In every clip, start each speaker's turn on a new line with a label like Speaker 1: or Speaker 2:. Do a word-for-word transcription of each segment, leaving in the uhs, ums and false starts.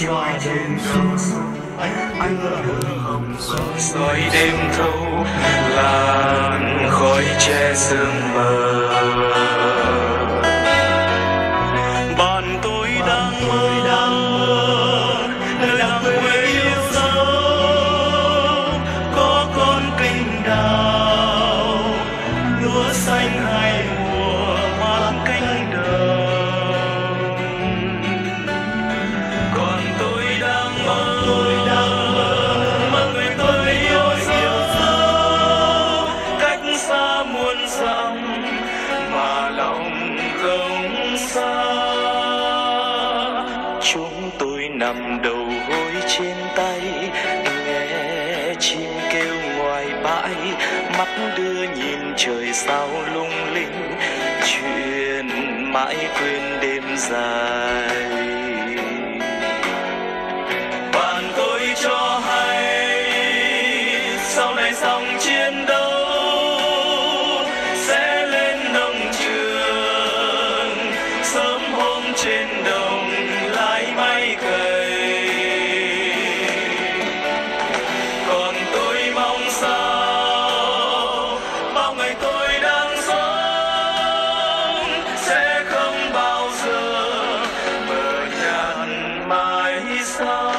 Speaker 1: cho đêm thâu anh đưa hương hồng soi đêm thâu làn khói che sương mờ. Bạn tôi đang mơ nơi làng quê yêu dấu, có con kênh đào lúa xanh hai mùa mát cánh đồng. Còn tôi đang mơ mà người tôi yêu dấu, cách xa muôn dặm mà lòng không xa. Chúng tôi nằm đầu gối trên tay, nghe chim kêu ngoài bãi, mắt đưa nhìn trời sao lung linh, chuyện mãi quên đêm dài. Bạn tôi cho hay sau này xong chiến đấu sẽ lên nông trường, sớm hôm trên đồng lái máy cày. Còn tôi mong sao bao ngày tôi đang sống sẽ không bao giờ mờ nhạt mãi sau.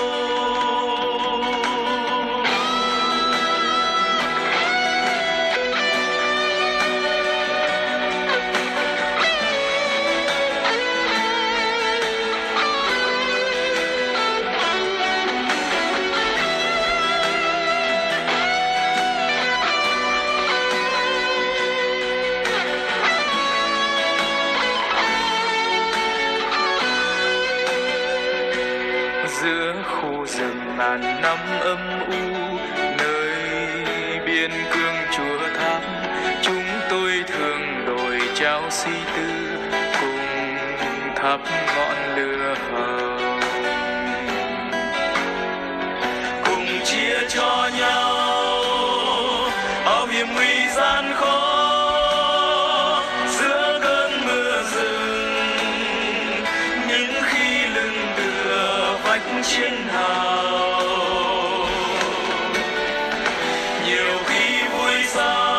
Speaker 1: Giữa khu rừng ngàn năm âm u, nơi biên cương chùa tháp, chúng tôi thường đổi trao suy tư cùng thắp ngọn lửa hồng, cùng chia cho nhau bao hiểm nguy gian khó giữa cơn mưa rừng. Những khi lưng tựa vách chiến hào, nhiều khi vui sao